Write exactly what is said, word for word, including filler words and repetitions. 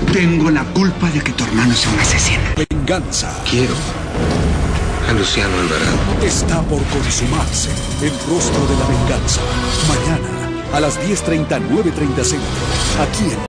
Tengo la culpa de que tu hermano sea un asesino. Venganza. Quiero a Luciano Alvarado. Está por consumarse. El rostro de la venganza. Mañana a las diez treinta, nueve treinta centro. Aquí en